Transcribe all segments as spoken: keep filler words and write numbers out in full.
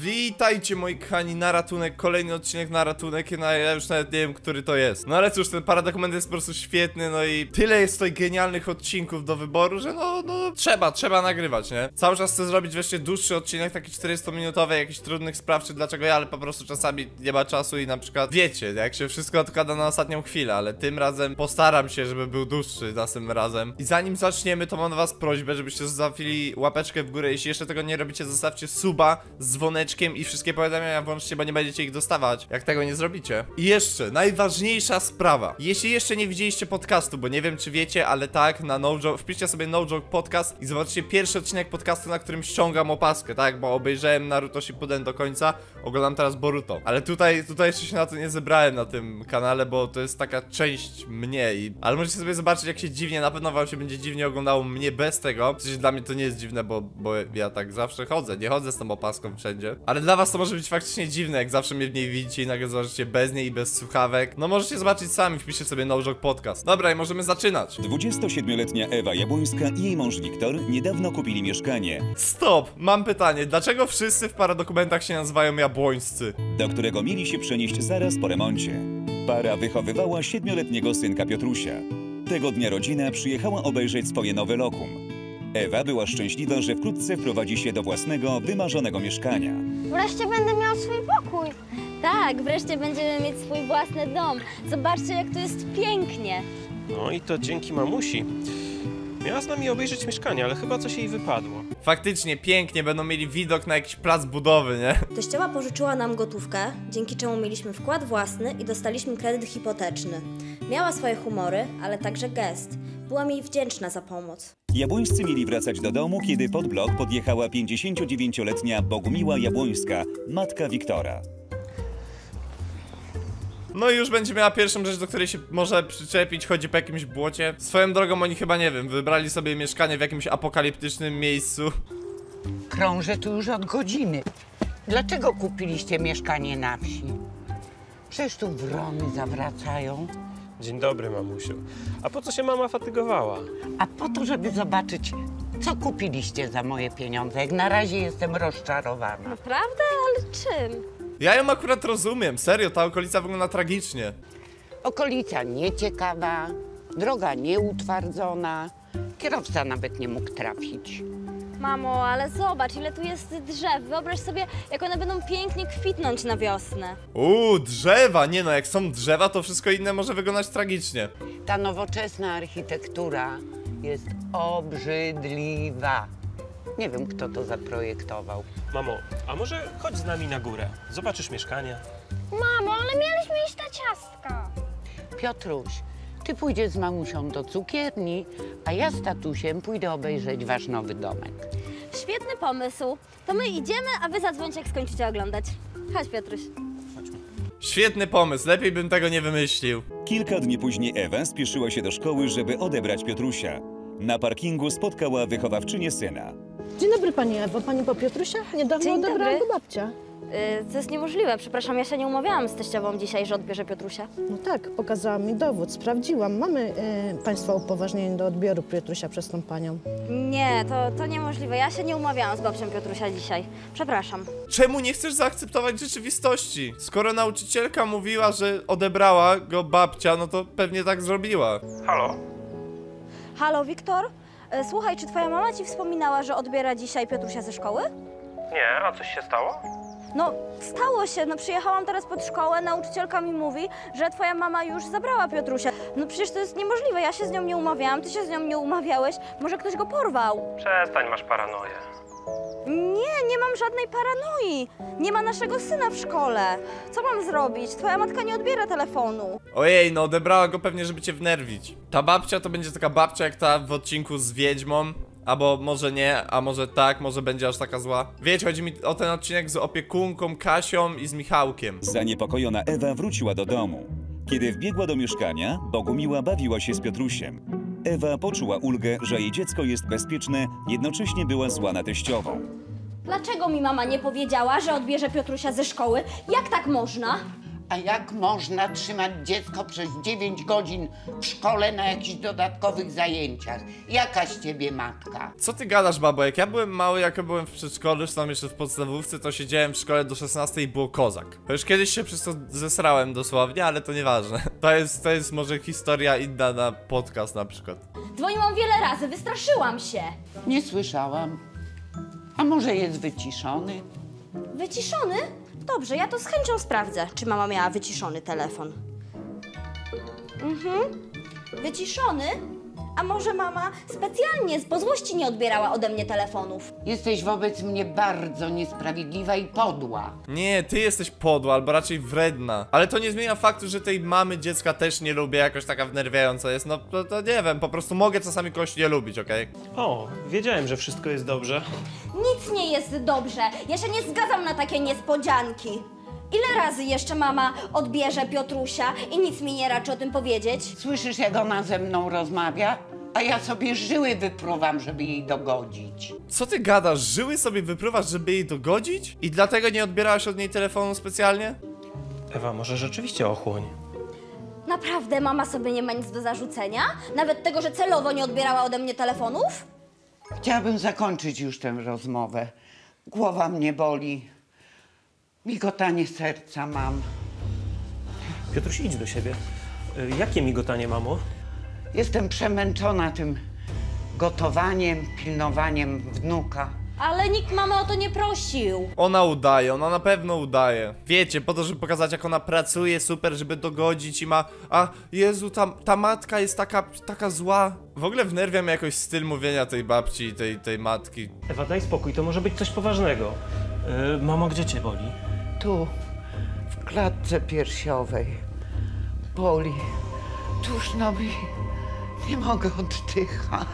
Witajcie moi kochani na ratunek, kolejny odcinek na ratunek, no ja już nawet nie wiem, który to jest. No ale cóż, ten paradokument jest po prostu świetny, no i tyle jest tutaj genialnych odcinków do wyboru, że no, no trzeba, trzeba nagrywać, nie? Cały czas chcę zrobić wreszcie dłuższy odcinek, taki czterdziestominutowy, jakichś trudnych spraw, czy dlaczego ja, ale po prostu czasami nie ma czasu i na przykład wiecie, jak się wszystko odkłada na ostatnią chwilę, ale tym razem postaram się, żeby był dłuższy następnym razem. I zanim zaczniemy, to mam do was prośbę, żebyście zostawili łapeczkę w górę, jeśli jeszcze tego nie robicie, zostawcie suba z dzwoneczkiem i wszystkie powiadomienia włączcie, bo nie będziecie ich dostawać, jak tego nie zrobicie. I jeszcze, najważniejsza sprawa. Jeśli jeszcze nie widzieliście podcastu, bo nie wiem czy wiecie, ale tak, na No Joke, wpiszcie sobie No Joke Podcast i zobaczcie pierwszy odcinek podcastu, na którym ściągam opaskę, tak? Bo obejrzałem Naruto Shippuden do końca, oglądam teraz Boruto. Ale tutaj, tutaj jeszcze się na to nie zebrałem na tym kanale, bo to jest taka część mnie i... Ale możecie sobie zobaczyć, jak się dziwnie, na pewno wam się będzie dziwnie oglądało mnie bez tego. W sensie dla mnie to nie jest dziwne, bo, bo ja tak zawsze chodzę, nie chodzę z tą opaską wszędzie. Ale dla was to może być faktycznie dziwne, jak zawsze mnie w niej widzicie i nagle zobaczycie bez niej i bez słuchawek. No możecie zobaczyć sami, wpiszcie sobie No Joke Podcast. Dobra, i możemy zaczynać. dwudziestosiedmioletnia Ewa Jabłońska i jej mąż Wiktor niedawno kupili mieszkanie. Stop, mam pytanie, dlaczego wszyscy w paradokumentach się nazywają jabłońscy? Do którego mieli się przenieść zaraz po remoncie. Para wychowywała siedmioletniego synka Piotrusia. Tego dnia rodzina przyjechała obejrzeć swoje nowe lokum. Ewa była szczęśliwa, że wkrótce wprowadzi się do własnego, wymarzonego mieszkania. Wreszcie będę miał swój pokój. Tak, wreszcie będziemy mieć swój własny dom. Zobaczcie, jak tu jest pięknie. No i to dzięki mamusi. Miała z nami obejrzeć mieszkanie, ale chyba coś jej wypadło. Faktycznie pięknie, będą mieli widok na jakiś plac budowy, nie? Teściowa pożyczyła nam gotówkę, dzięki czemu mieliśmy wkład własny i dostaliśmy kredyt hipoteczny. Miała swoje humory, ale także gest. Byłam jej wdzięczna za pomoc. Jabłońscy mieli wracać do domu, kiedy pod blok podjechała pięćdziesięciodziewięcioletnia Bogumiła Jabłońska, matka Wiktora. No i już będzie miała pierwszą rzecz, do której się może przyczepić, chodzi po jakimś błocie. Swoją drogą oni chyba, nie wiem, wybrali sobie mieszkanie w jakimś apokaliptycznym miejscu. Krążę tu już od godziny. Dlaczego kupiliście mieszkanie na wsi? Przecież tu wrony zawracają. Dzień dobry, mamusiu. A po co się mama fatygowała? A po to, żeby zobaczyć, co kupiliście za moje pieniądze. Jak na razie jestem rozczarowana. Naprawdę? Ale czym? Ja ją akurat rozumiem, serio, ta okolica wygląda tragicznie. Okolica nieciekawa, droga nieutwardzona, kierowca nawet nie mógł trafić. Mamo, ale zobacz, ile tu jest drzew. Wyobraź sobie, jak one będą pięknie kwitnąć na wiosnę. Uuu, drzewa, nie no, jak są drzewa, to wszystko inne może wyglądać tragicznie. Ta nowoczesna architektura jest obrzydliwa. Nie wiem, kto to zaprojektował. Mamo, a może chodź z nami na górę? Zobaczysz mieszkanie. Mamo, ale mieliśmy iść na ciastka. Piotruś, ty pójdziesz z mamusią do cukierni, a ja z tatusiem pójdę obejrzeć wasz nowy domek. Świetny pomysł. To my idziemy, a wy zadzwońcie, jak skończycie oglądać. Chodź, Piotruś. Świetny pomysł, lepiej bym tego nie wymyślił. Kilka dni później Ewa spieszyła się do szkoły, żeby odebrać Piotrusia. Na parkingu spotkała wychowawczynię syna. Dzień dobry pani Ewo, pani po Piotrusia? Niedawno Dzień odebrała dobry. go babcia. Yy, to jest niemożliwe. Przepraszam, ja się nie umawiałam z teściową dzisiaj, że odbierze Piotrusia. No tak, pokazała mi dowód, sprawdziłam. Mamy y, państwa upoważnienie do odbioru Piotrusia przez tą panią. Nie, to, to niemożliwe. Ja się nie umawiałam z babcią Piotrusia dzisiaj. Przepraszam. Czemu nie chcesz zaakceptować rzeczywistości? Skoro nauczycielka mówiła, że odebrała go babcia, no to pewnie tak zrobiła. Halo? Halo, Wiktor? Yy, słuchaj, czy twoja mama ci wspominała, że odbiera dzisiaj Piotrusia ze szkoły? Nie, a coś się stało? No, stało się. No, przyjechałam teraz pod szkołę, nauczycielka mi mówi, że twoja mama już zabrała Piotrusia. No przecież to jest niemożliwe, ja się z nią nie umawiałam, ty się z nią nie umawiałeś. Może ktoś go porwał? Przestań, masz paranoję. Nie, nie mam żadnej paranoi. Nie ma naszego syna w szkole. Co mam zrobić? Twoja matka nie odbiera telefonu. Ojej, no odebrała go pewnie, żeby cię wnerwić. Ta babcia to będzie taka babcia jak ta w odcinku z Wiedźmą. Albo może nie, a może tak, może będzie aż taka zła. Wiecie, chodzi mi o ten odcinek z opiekunką Kasią i z Michałkiem. Zaniepokojona Ewa wróciła do domu. Kiedy wbiegła do mieszkania, Bogumiła bawiła się z Piotrusiem. Ewa poczuła ulgę, że jej dziecko jest bezpieczne, jednocześnie była zła na teściową. Dlaczego mi mama nie powiedziała, że odbierze Piotrusia ze szkoły? Jak tak można? A jak można trzymać dziecko przez dziewięć godzin w szkole na jakichś dodatkowych zajęciach? Jaka z ciebie matka? Co ty gadasz, babo? Jak ja byłem mały, jak ja byłem w przedszkolu, czy tam jeszcze w podstawówce, to siedziałem w szkole do szesnastej i było kozak. To już kiedyś się przez to zesrałem dosłownie, ale to nieważne. To jest, to jest może historia inna na podcast na przykład. Dzwoniłam wiele razy, wystraszyłam się. Nie słyszałam. A może jest wyciszony? Wyciszony? Dobrze, ja to z chęcią sprawdzę, czy mama miała wyciszony telefon. Mhm. Wyciszony? A może mama specjalnie z pozłości nie odbierała ode mnie telefonów? Jesteś wobec mnie bardzo niesprawiedliwa i podła. Nie, ty jesteś podła, albo raczej wredna. Ale to nie zmienia faktu, że tej mamy dziecka też nie lubię, jakoś taka wnerwiająca jest. No to, to nie wiem, po prostu mogę czasami kogoś nie lubić, okej? O, wiedziałem, że wszystko jest dobrze. Nic nie jest dobrze. Ja się nie zgadzam na takie niespodzianki. Ile razy jeszcze mama odbierze Piotrusia i nic mi nie raczy o tym powiedzieć? Słyszysz, jak ona ze mną rozmawia? A ja sobie żyły wypruwam, żeby jej dogodzić. Co ty gadasz? Żyły sobie wypruwasz, żeby jej dogodzić? I dlatego nie odbierałaś od niej telefonu specjalnie? Ewa, może rzeczywiście ochłoń. Naprawdę mama sobie nie ma nic do zarzucenia? Nawet tego, że celowo nie odbierała ode mnie telefonów? Chciałabym zakończyć już tę rozmowę. Głowa mnie boli. Migotanie serca mam. Piotruś, idź do siebie. Y, Jakie migotanie, mamo? Jestem przemęczona tym gotowaniem, pilnowaniem wnuka. Ale nikt mamy o to nie prosił. Ona udaje, ona na pewno udaje. Wiecie, po to, żeby pokazać, jak ona pracuje super, żeby dogodzić i ma... A, Jezu, ta, ta matka jest taka, taka zła. W ogóle wnerwia mnie jakoś styl mówienia tej babci i tej, tej matki. Ewa, daj spokój, to może być coś poważnego. Y, mamo, gdzie cię boli? Tu, w klatce piersiowej. Boli. Duszno mi. Nie mogę oddychać.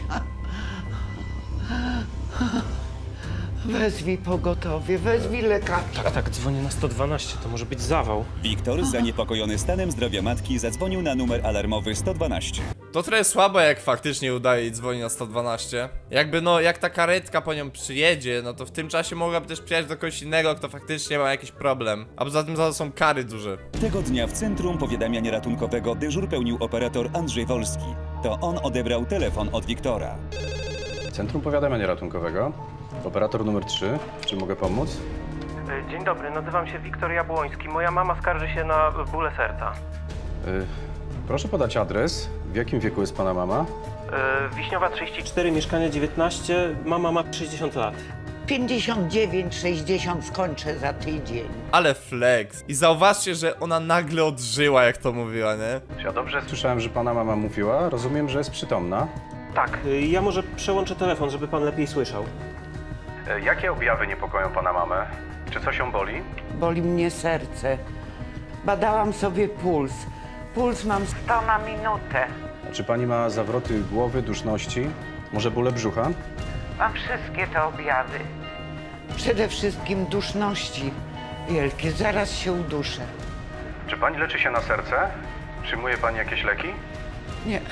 Wezwij pogotowie, wezwij lekarza. Tak, tak, dzwonię na sto dwanaście, to może być zawał. Wiktor, zaniepokojony stanem zdrowia matki, zadzwonił na numer alarmowy sto dwanaście. To trochę słabo, jak faktycznie udaje i dzwoni na sto dwanaście. Jakby no, jak ta karetka po nią przyjedzie, no to w tym czasie mogłaby też przyjechać do kogoś innego, kto faktycznie ma jakiś problem. A poza tym za to są kary duże. Tego dnia w Centrum Powiadamiania Ratunkowego dyżur pełnił operator Andrzej Wolski. To on odebrał telefon od Wiktora. Centrum Powiadamiania Ratunkowego. Operator numer trzy. Czy mogę pomóc? Dzień dobry, nazywam się Wiktor Jabłoński. Moja mama skarży się na bóle serca. Y, proszę podać adres. W jakim wieku jest pana mama? Yy, Wiśniowa trzydzieści cztery, mieszkanie dziewiętnaście, mama ma sześćdziesiąt lat. pięćdziesiąt dziewięć, sześćdziesiąt skończę za tydzień. Ale flex. I zauważcie, że ona nagle odżyła, jak to mówiła, nie? Czy ja dobrze słyszałem, że pana mama mówiła? Rozumiem, że jest przytomna. Tak, yy, ja może przełączę telefon, żeby pan lepiej słyszał. Y, jakie objawy niepokoją pana mamę? Czy coś ją boli? Boli mnie serce. Badałam sobie puls. Puls mam sto na minutę. A czy pani ma zawroty głowy, duszności? Może bóle brzucha? Mam wszystkie te objawy. Przede wszystkim duszności wielkie. Zaraz się uduszę. Czy pani leczy się na serce? Przyjmuje pani jakieś leki? Nie.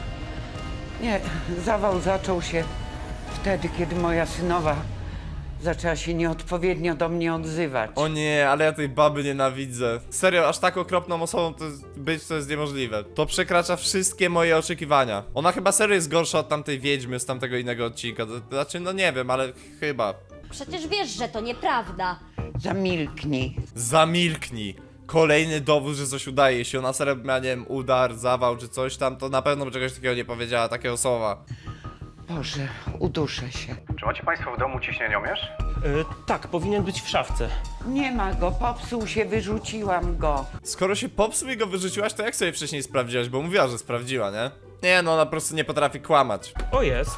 Nie. Zawał zaczął się wtedy, kiedy moja synowa zaczęła się nieodpowiednio do mnie odzywać. O nie, ale ja tej baby nienawidzę. Serio, aż tak okropną osobą to jest, być to jest niemożliwe. To przekracza wszystkie moje oczekiwania. Ona chyba serio jest gorsza od tamtej wiedźmy z tamtego innego odcinka. To, to znaczy, no nie wiem, ale chyba. Przecież wiesz, że to nieprawda. Zamilknij. Zamilknij. Kolejny dowód, że coś udaje. Jeśli ona serio miała, nie wiem, udar, zawał czy coś tam, to na pewno by czegoś takiego nie powiedziała, takiego słowa. Boże, uduszę się. Czy macie państwo w domu ciśnieniomierz? Yy, tak, powinien być w szafce. Nie ma go, popsuł się, wyrzuciłam go. Skoro się popsuł i go wyrzuciłaś, to jak sobie wcześniej sprawdziłaś? Bo mówiła, że sprawdziła, nie? Nie no, ona po prostu nie potrafi kłamać. O, jest.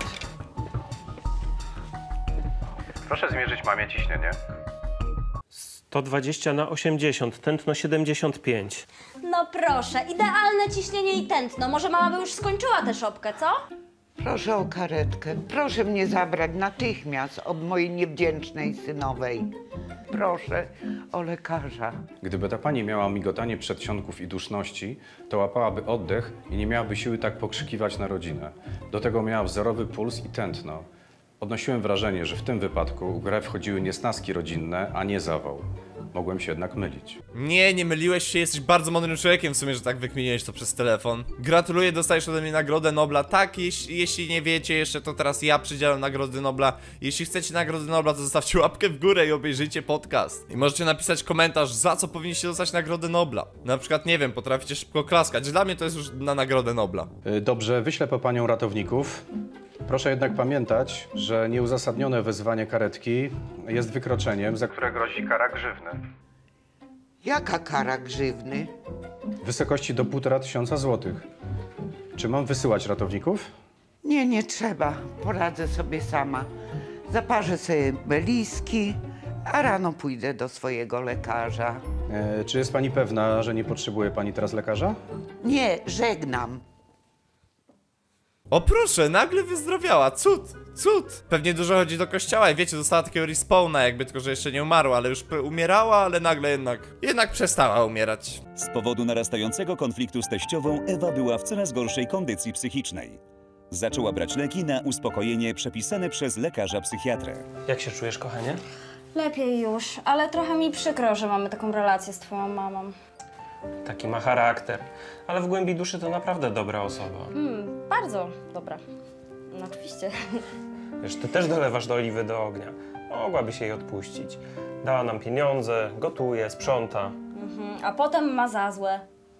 Proszę zmierzyć mamie ciśnienie. sto dwadzieścia na osiemdziesiąt, tętno siedemdziesiąt pięć. No proszę, idealne ciśnienie i tętno. Może mama by już skończyła tę szopkę, co? Proszę o karetkę. Proszę mnie zabrać natychmiast od mojej niewdzięcznej synowej. Proszę o lekarza. Gdyby ta pani miała migotanie przedsionków i duszności, to łapałaby oddech i nie miałaby siły tak pokrzykiwać na rodzinę. Do tego miała wzorowy puls i tętno. Odnosiłem wrażenie, że w tym wypadku w grę wchodziły niesnaski rodzinne, a nie zawał. Mogłem się jednak mylić. Nie, nie myliłeś się, jesteś bardzo mądrym człowiekiem w sumie, że tak wykminiłeś to przez telefon. Gratuluję, dostajesz ode mnie Nagrodę Nobla. Tak, jeśli, jeśli nie wiecie jeszcze, to teraz ja przydzielam Nagrody Nobla. Jeśli chcecie Nagrody Nobla, to zostawcie łapkę w górę i obejrzyjcie podcast. I możecie napisać komentarz, za co powinniście dostać Nagrodę Nobla. Na przykład, nie wiem, potraficie szybko klaskać. Dla mnie to jest już na Nagrodę Nobla. Y, Dobrze, wyślę po panią ratowników. Proszę jednak pamiętać, że nieuzasadnione wezwanie karetki jest wykroczeniem, za które grozi kara grzywny. Jaka kara grzywny? W wysokości do półtora tysiąca złotych. Czy mam wysyłać ratowników? Nie, nie trzeba. Poradzę sobie sama. Zaparzę sobie meliski, a rano pójdę do swojego lekarza. E, czy jest pani pewna, że nie potrzebuje pani teraz lekarza? Nie, żegnam. O proszę, nagle wyzdrowiała, cud, cud. Pewnie dużo chodzi do kościoła i wiecie, dostała takiego respawna jakby, tylko że jeszcze nie umarła, ale już umierała, ale nagle jednak, jednak przestała umierać. Z powodu narastającego konfliktu z teściową Ewa była w coraz gorszej kondycji psychicznej. Zaczęła brać leki na uspokojenie przepisane przez lekarza psychiatrę. Jak się czujesz, kochanie? Lepiej już, ale trochę mi przykro, że mamy taką relację z twoją mamą. Taki ma charakter, ale w głębi duszy to naprawdę dobra osoba. Hmm, bardzo dobra. No oczywiście. Wiesz, ty też dolewasz do oliwy do ognia. Mogłabyś jej odpuścić. Dała nam pieniądze, gotuje, sprząta. Mhm, a potem ma za złe.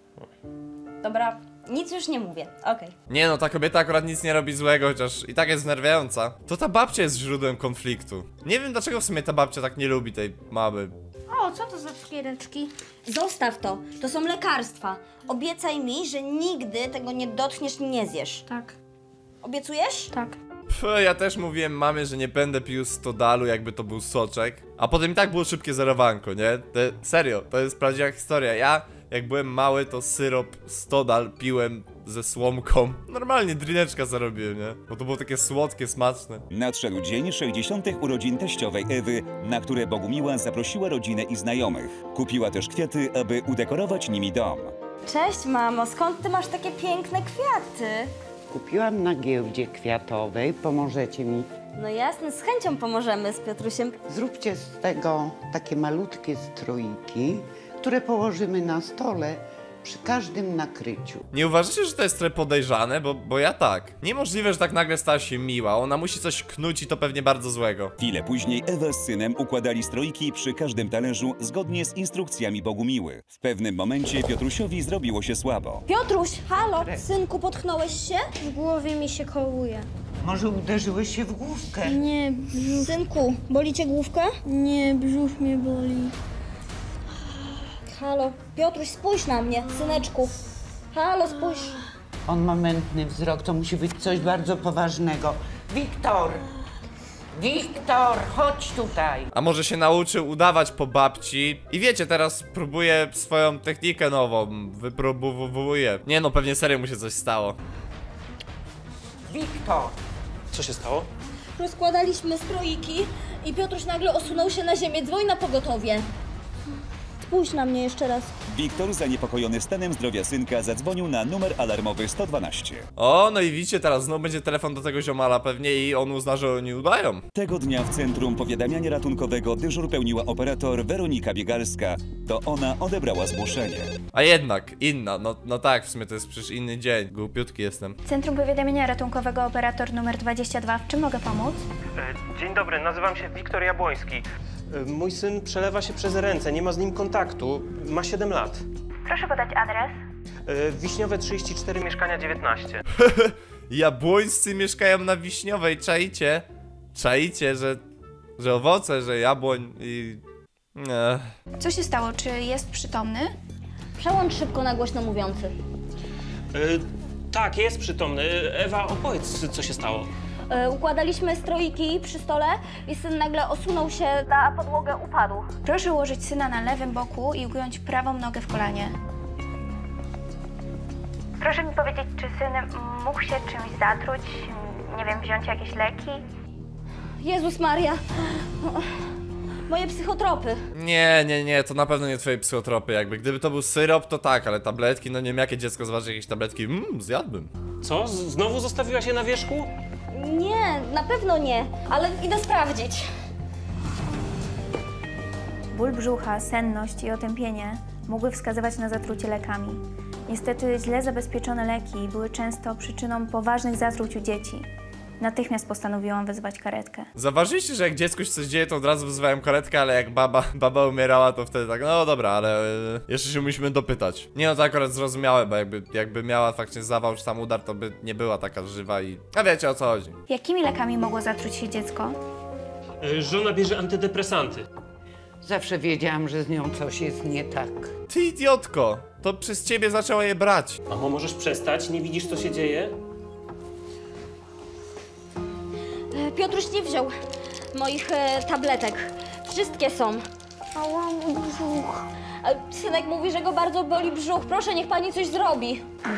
Dobra, nic już nie mówię, okej. Nie no, ta kobieta akurat nic nie robi złego, chociaż i tak jest znerwiająca. To ta babcia jest źródłem konfliktu. Nie wiem dlaczego w sumie ta babcia tak nie lubi tej mamy. O, co to za cukiereczki? Zostaw to, to są lekarstwa. Obiecaj mi, że nigdy tego nie dotkniesz i nie zjesz. Tak, Obiecujesz? tak. Pff, ja też mówiłem mamie, że nie będę pił stodalu, jakby to był soczek. A potem i tak było szybkie zerowanko, nie? Te, serio, to jest prawdziwa historia. Ja, jak byłem mały, to syrop stodal piłem ze słomką. Normalnie drineczka zarobiłem, nie? Bo to było takie słodkie, smaczne. Nadszedł dzień sześćdziesiątych urodzin teściowej Ewy, na które Bogumiła zaprosiła rodzinę i znajomych. Kupiła też kwiaty, aby udekorować nimi dom. Cześć mamo, skąd ty masz takie piękne kwiaty? Kupiłam na giełdzie kwiatowej. Pomożecie mi? No jasne, z chęcią pomożemy z Piotrusiem. Zróbcie z tego takie malutkie strójki, które położymy na stole przy każdym nakryciu. Nie uważacie, że to jest trochę podejrzane? Bo, bo ja tak. Niemożliwe, że tak nagle stała się miła. Ona musi coś knuć i to pewnie bardzo złego. Chwilę później Ewa z synem układali stroiki przy każdym talerzu zgodnie z instrukcjami Bogumiły. W pewnym momencie Piotrusiowi zrobiło się słabo. Piotruś, halo, synku, potknąłeś się? W głowie mi się kołuje. Może uderzyłeś się w główkę? Nie, brzuch, Synku, boli cię główka? nie, brzuch mnie boli. Halo, Piotruś, spójrz na mnie, syneczku. Halo, spójrz. On ma mętny wzrok, to musi być coś bardzo poważnego. Wiktor! Wiktor, chodź tutaj! A może się nauczył udawać po babci? I wiecie, teraz próbuje swoją technikę nową. Wypróbowuje. Nie no, pewnie serio mu się coś stało. Wiktor! Co się stało? Rozkładaliśmy stroiki i Piotruś nagle osunął się na ziemię. Dzwoń na pogotowie. Spójrz na mnie jeszcze raz. Wiktor, zaniepokojony stanem zdrowia synka, zadzwonił na numer alarmowy sto dwanaście. O, no i widzicie, teraz znowu będzie telefon do tego ziomala pewnie i on uzna, że oni udają. Tego dnia w Centrum Powiadamiania Ratunkowego dyżur pełniła operator Weronika Biegalska. To ona odebrała zgłoszenie. A jednak, inna, no, no tak, w sumie to jest przecież inny dzień. Głupiutki jestem. Centrum Powiadamiania Ratunkowego, operator numer dwadzieścia dwa. W czym mogę pomóc? E, dzień dobry, nazywam się Wiktor Jabłoński. E, mój syn przelewa się przez ręce, nie ma z nim kontaktu. Ma siedem lat. Proszę podać adres. E, Wiśniowe trzydzieści cztery, mieszkania dziewiętnaście. Jabłońscy mieszkają na Wiśniowej, czaicie? Czaicie, że, że owoce, że jabłoń i... Ech. Co się stało? Czy jest przytomny? Przełącz szybko na głośno mówiący. E, tak, jest przytomny. Ewa, opowiedz, co się stało. E, układaliśmy stroiki przy stole i syn nagle osunął się na podłogę, upadł. Proszę ułożyć syna na lewym boku i ugiąć prawą nogę w kolanie. Proszę mi powiedzieć, czy syn mógł się czymś zatruć? Nie wiem, wziąć jakieś leki? Jezus Maria. Moje psychotropy. Nie, nie, nie, to na pewno nie twoje psychotropy, jakby. Gdyby to był syrop, to tak, ale tabletki, no nie wiem, jakie dziecko zobaczy jakieś tabletki, mmm, zjadłbym. Co? Z- Znowu zostawiła się na wierzchu? Nie, na pewno nie, ale idę sprawdzić. Ból brzucha, senność i otępienie mogły wskazywać na zatrucie lekami. Niestety źle zabezpieczone leki były często przyczyną poważnych zatruć u dzieci. Natychmiast postanowiłam wezwać karetkę. Zauważyliście, że jak dziecku się coś dzieje, to od razu wzywałem karetkę, ale jak baba, baba umierała, to wtedy tak, no dobra, ale yy, jeszcze się musimy dopytać. Nie no, to akurat zrozumiałe, bo jakby, jakby miała faktycznie zawał czy tam udar, to by nie była taka żywa i... A wiecie, o co chodzi. Jakimi lekami mogło zatruć się dziecko? E, Żona bierze antydepresanty. Zawsze wiedziałam, że z nią coś jest nie tak. Ty idiotko, to przez ciebie zaczęła je brać. Mamo, możesz przestać? Nie widzisz, co się dzieje? E, Piotruś nie wziął moich e, tabletek. Wszystkie są. Ała, mój brzuch. A synek mówi, że go bardzo boli brzuch. Proszę, niech pani coś zrobi.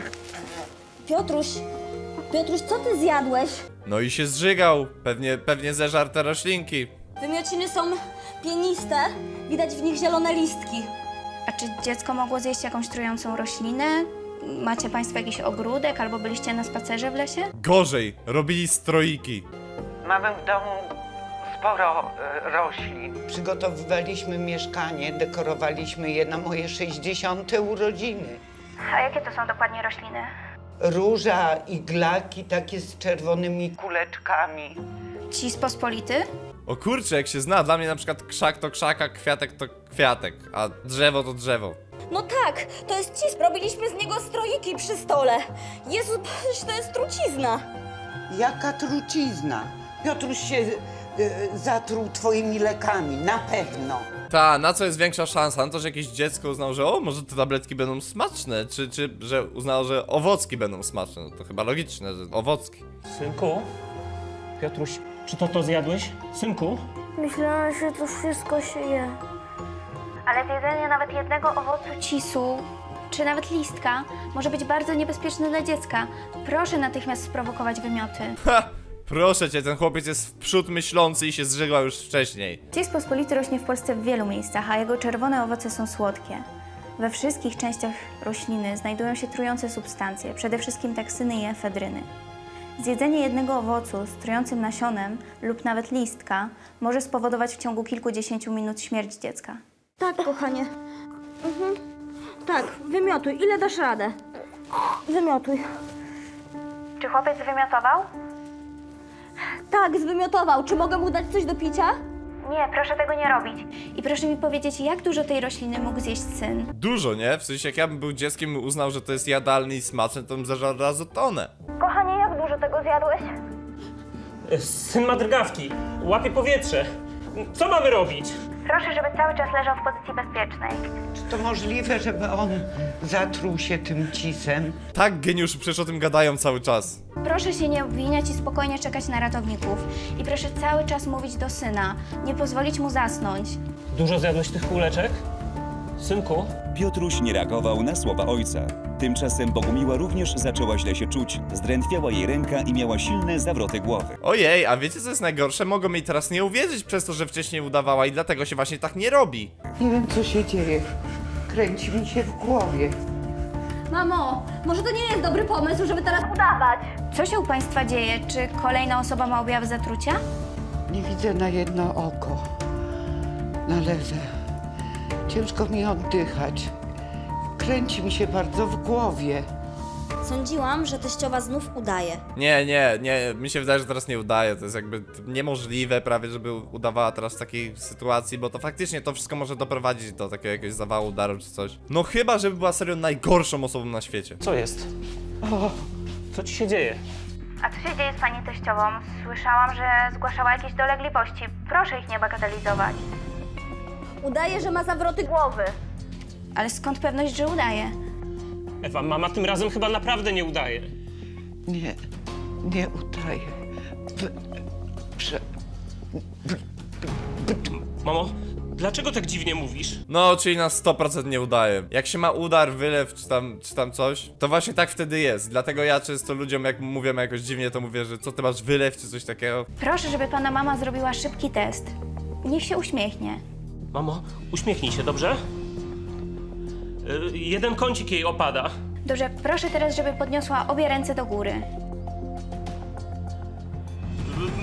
Piotruś, Piotruś, co ty zjadłeś? No i się zżygał, pewnie, pewnie zeżarte roślinki. Wymiociny są pieniste, widać w nich zielone listki. A czy dziecko mogło zjeść jakąś trującą roślinę? Macie państwo jakiś ogródek albo byliście na spacerze w lesie? Gorzej, robili stroiki. Mamy w domu sporo e, roślin. Przygotowywaliśmy mieszkanie, dekorowaliśmy je na moje sześćdziesiąte urodziny. A jakie to są dokładnie rośliny? Róża, iglaki takie z czerwonymi kuleczkami. Cis pospolity? O kurczę, jak się zna, dla mnie na przykład krzak to krzaka, kwiatek to kwiatek, a drzewo to drzewo. No tak, to jest cis. Robiliśmy z niego stroiki przy stole. Jezu, to jest trucizna. Jaka trucizna? Piotruś się e, zatruł twoimi lekami, na pewno. Ta, na co jest większa szansa? Na to, że jakieś dziecko uznało, że o, może te tabletki będą smaczne, czy, czy że uznało, że owocki będą smaczne. No to chyba logiczne, że owocki. Synku? Piotruś, czy to to zjadłeś? Synku? Myślałam, że to wszystko się je. Ale zjedzenie nawet jednego owocu cisu, czy nawet listka, może być bardzo niebezpieczne dla dziecka. Proszę natychmiast sprowokować wymioty. Ha! Proszę cię, ten chłopiec jest w przód myślący i się zżygał już wcześniej. Cis pospolity rośnie w Polsce w wielu miejscach, a jego czerwone owoce są słodkie. We wszystkich częściach rośliny znajdują się trujące substancje, przede wszystkim toksyny i efedryny. Zjedzenie jednego owocu z trującym nasionem lub nawet listka może spowodować w ciągu kilkudziesięciu minut śmierć dziecka. Tak, kochanie. Mhm. Tak, wymiotuj. Ile dasz radę? Wymiotuj. Czy chłopiec wymiotował? Tak, zwymiotował. Czy mogę mu dać coś do picia? Nie, proszę tego nie robić. I proszę mi powiedzieć, jak dużo tej rośliny mógł zjeść syn? Dużo, nie? W sensie, jak ja bym był dzieckiem i uznał, że to jest jadalny i smaczny, to bym zażarł od razu tonę. Kochanie, jak dużo tego zjadłeś? E, Syn ma drgawki, łapie powietrze. Co mamy robić? Proszę, żeby cały czas leżał w pozycji bezpiecznej. Czy to możliwe, żeby on zatruł się tym cisem? Tak, geniuszy, przecież o tym gadają cały czas. Proszę się nie obwiniać i spokojnie czekać na ratowników. I proszę cały czas mówić do syna, nie pozwolić mu zasnąć. Dużo zjadłeś tych kuleczek? Synku? Piotruś nie reagował na słowa ojca. Tymczasem Bogumiła również zaczęła źle się czuć. Zdrętwiała jej ręka i miała silne zawroty głowy. Ojej, a wiecie co jest najgorsze? Mogą jej teraz nie uwierzyć przez to, że wcześniej udawała i dlatego się właśnie tak nie robi. Nie wiem, co się dzieje. Kręci mi się w głowie. Mamo, może to nie jest dobry pomysł, żeby teraz udawać. Co się u państwa dzieje? Czy kolejna osoba ma objawy zatrucia? Nie widzę na jedno oko. Na lewe. Ciężko mi oddychać. Kręci mi się bardzo w głowie. Sądziłam, że teściowa znów udaje. Nie, nie, nie, mi się wydaje, że teraz nie udaje. To jest jakby niemożliwe prawie, żeby udawała teraz w takiej sytuacji, bo to faktycznie to wszystko może doprowadzić do takiego jakiegoś zawału, udaru czy coś. No chyba, żeby była serio najgorszą osobą na świecie. Co jest? O, Co ci się dzieje? A co się dzieje z pani teściową? Słyszałam, że zgłaszała jakieś dolegliwości. Proszę ich nie bagatelizować. Udaje, że ma zawroty głowy. Ale skąd pewność, że udaje? Ewa, mama tym razem chyba naprawdę nie udaje. nie, nie udaje. W, prze, Mamo, dlaczego tak dziwnie mówisz? No, czyli na sto procent nie udaje. Jak się ma udar, wylew czy tam, czy tam coś, to właśnie tak wtedy jest. Dlatego ja często ludziom, jak mówię jakoś dziwnie, to mówię, że co ty masz, wylew czy coś takiego. Proszę, żeby pana mama zrobiła szybki test. Niech się uśmiechnie. Mamo, uśmiechnij się, dobrze? Yy, jeden kącik jej opada. Dobrze, proszę teraz, żeby podniosła obie ręce do góry.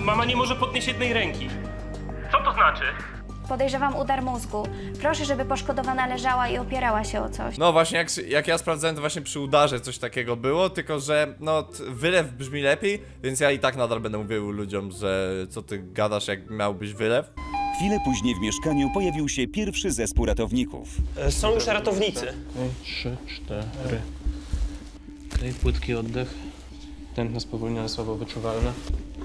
Mama nie może podnieść jednej ręki. Co to znaczy? Podejrzewam udar mózgu. Proszę, żeby poszkodowana leżała i opierała się o coś. No właśnie, jak, jak ja sprawdzałem, to właśnie przy udarze coś takiego było, tylko że no t- wylew brzmi lepiej, więc ja i tak nadal będę mówił ludziom, że co ty gadasz, jak miał być wylew. Chwilę później w mieszkaniu pojawił się pierwszy zespół ratowników. E, Są już ratownicy. Trzy, cztery. Okej, płytki oddech. Tętno spowolnione, słabo wyczuwalne.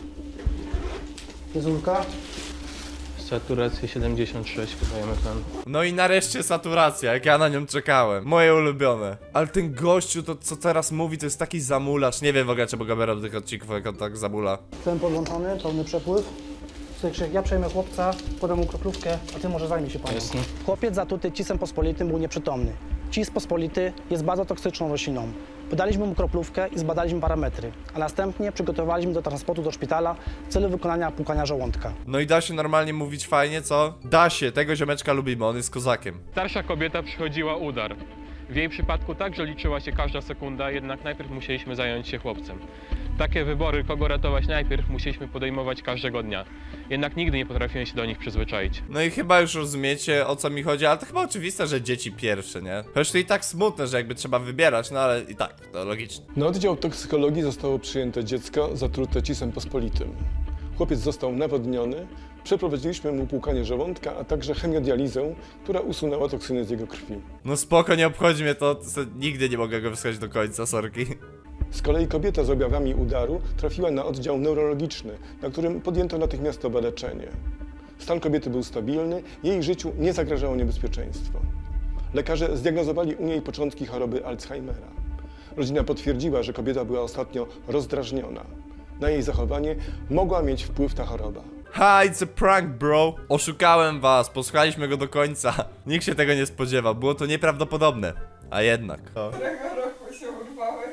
Jezulka. Saturacja siedemdziesiąt sześć, podajemy tlen. No i nareszcie saturacja, jak ja na nią czekałem. Moje ulubione. Ale ten gościu, to co teraz mówi, to jest taki zamulacz. Nie wiem w ogóle, czemu go biorę do tych odcinków, jak on tak zamula. Ten podłączony, pełny przepływ. Krzyk, ja przejmę chłopca, podam mu kroplówkę, a ty może zajmij się panem. Jasne. Chłopiec zatruty cisem pospolitym był nieprzytomny. Cis pospolity jest bardzo toksyczną rośliną. Podaliśmy mu kroplówkę i zbadaliśmy parametry, a następnie przygotowaliśmy do transportu do szpitala w celu wykonania płukania żołądka. No i da się normalnie mówić fajnie, co? Da się, tego ziomeczka lubimy, on jest kozakiem. Starsza kobieta przychodziła udar. W jej przypadku także liczyła się każda sekunda, jednak najpierw musieliśmy zająć się chłopcem. Takie wybory, kogo ratować najpierw, musieliśmy podejmować każdego dnia. Jednak nigdy nie potrafiłem się do nich przyzwyczaić. No i chyba już rozumiecie, o co mi chodzi, ale to chyba oczywiste, że dzieci pierwsze, nie? Chociaż to i tak smutne, że jakby trzeba wybierać, no ale i tak, to logiczne. Na oddział toksykologii zostało przyjęte dziecko zatrute cisem pospolitym. Chłopiec został nawodniony, przeprowadziliśmy mu płukanie żołądka, a także chemiodializę, która usunęła toksyny z jego krwi. No spoko, nie obchodzi mnie to, to nigdy nie mogę go wysłać do końca, sorki. Z kolei kobieta z objawami udaru trafiła na oddział neurologiczny, na którym podjęto natychmiastowe leczenie. Stan kobiety był stabilny, jej życiu nie zagrażało niebezpieczeństwo. Lekarze zdiagnozowali u niej początki choroby Alzheimera. Rodzina potwierdziła, że kobieta była ostatnio rozdrażniona. Na jej zachowanie mogła mieć wpływ ta choroba. Ha, it's a prank, bro. Oszukałem was, posłuchaliśmy go do końca. Nikt się tego nie spodziewał, było to nieprawdopodobne. A jednak. O. Którego roku się urwałeś?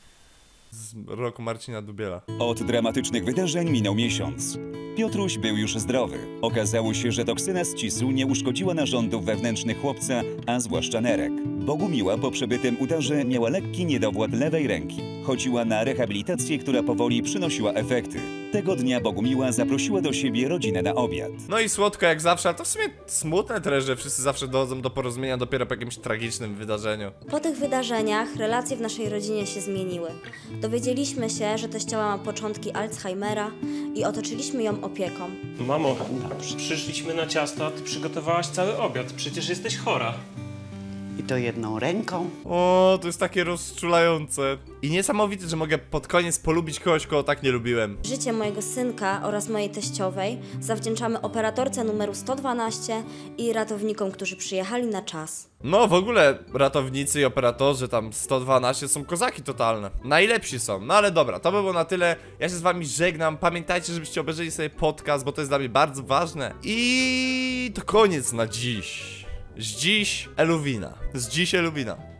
Z roku Marcina Dubiela. Od dramatycznych wydarzeń minął miesiąc. Piotruś był już zdrowy. Okazało się, że toksyna z cisu nie uszkodziła narządów wewnętrznych chłopca, a zwłaszcza nerek. Bogumiła po przebytym udarze miała lekki niedowład lewej ręki. Chodziła na rehabilitację, która powoli przynosiła efekty. Tego dnia Bogumiła zaprosiła do siebie rodzinę na obiad. No i słodko jak zawsze, ale to w sumie smutne też, że wszyscy zawsze dochodzą do porozumienia dopiero po jakimś tragicznym wydarzeniu. Po tych wydarzeniach relacje w naszej rodzinie się zmieniły. Dowiedzieliśmy się, że teściowa ma początki Alzheimera i otoczyliśmy ją opieką. Mamo, przyszliśmy na ciasto, a ty przygotowałaś cały obiad. Przecież jesteś chora. I to jedną ręką. O, to jest takie rozczulające. I niesamowite, że mogę pod koniec polubić kogoś, kogo tak nie lubiłem. Życie mojego synka oraz mojej teściowej zawdzięczamy operatorce numeru sto dwanaście i ratownikom, którzy przyjechali na czas. No w ogóle ratownicy i operatorzy tam sto dwanaście są kozaki totalne. Najlepsi są, no ale dobra, to by było na tyle. Ja się z wami żegnam, pamiętajcie, żebyście obejrzeli sobie podcast, bo to jest dla mnie bardzo ważne. I to koniec na dziś. Z dziś Eluwina. Z dziś Eluwina.